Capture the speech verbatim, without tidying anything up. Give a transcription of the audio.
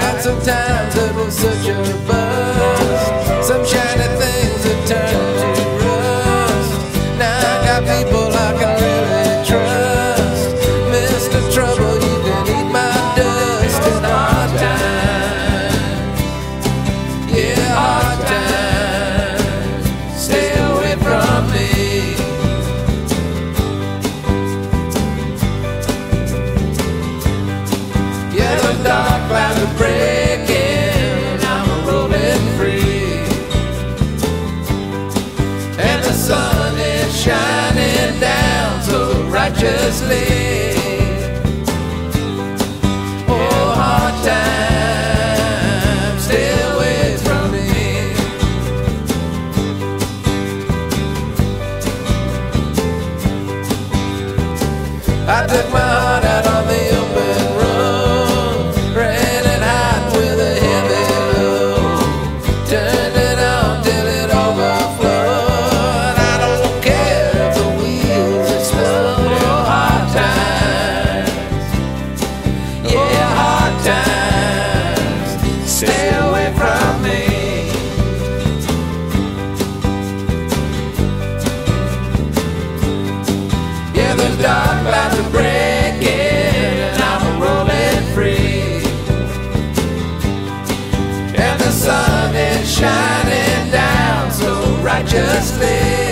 And sometimes it was such a buzz, some shiny things that turn to rust. Now I got people I can really trust. Mister Trouble, you can eat my dust. In hard times, yeah, hard times, stay away from me. Yeah, the dark clouds are breaking, I'm rolling free, and the sun is shining down so righteously. Oh, hard times, stay away from me. I took my heart out on the open road, ran and hide with a heavy load, turned it on till it overflowed. I don't care if the wheels explode. Oh, hard times, yeah, hard times, stay away from me. Yeah, the dark clouds are breaking, and I'm rolling free, and the sun is shining down so righteously.